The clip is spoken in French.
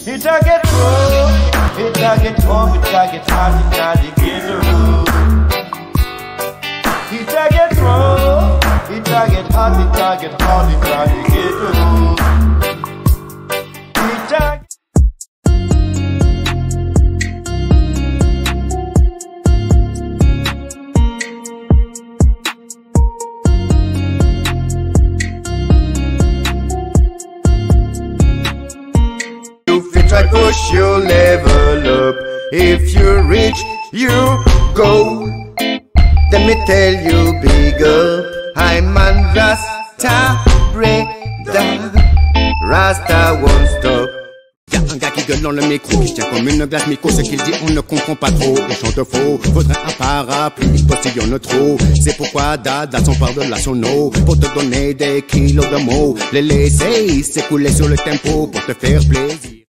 It a get rough, it a get tough, it a get hard, it a get rough. It a get rough, it a get hard, it a get hard, it a get rough. It a try push your level up. If you reach your goal, let me tell you big up. I'm on Rasta, Rasta won't stop. Y'a un gars qui gueule dans le micro, qui tient comme une glace micro. Ce qu'il dit on ne comprend pas trop, il chante faux. Faudrait un parapluie, il postillonne trop. C'est pourquoi Dada s'empare de la sono, pour te donner des kilos de mots. Les laisser s'écouler sur le tempo, pour te faire plaisir.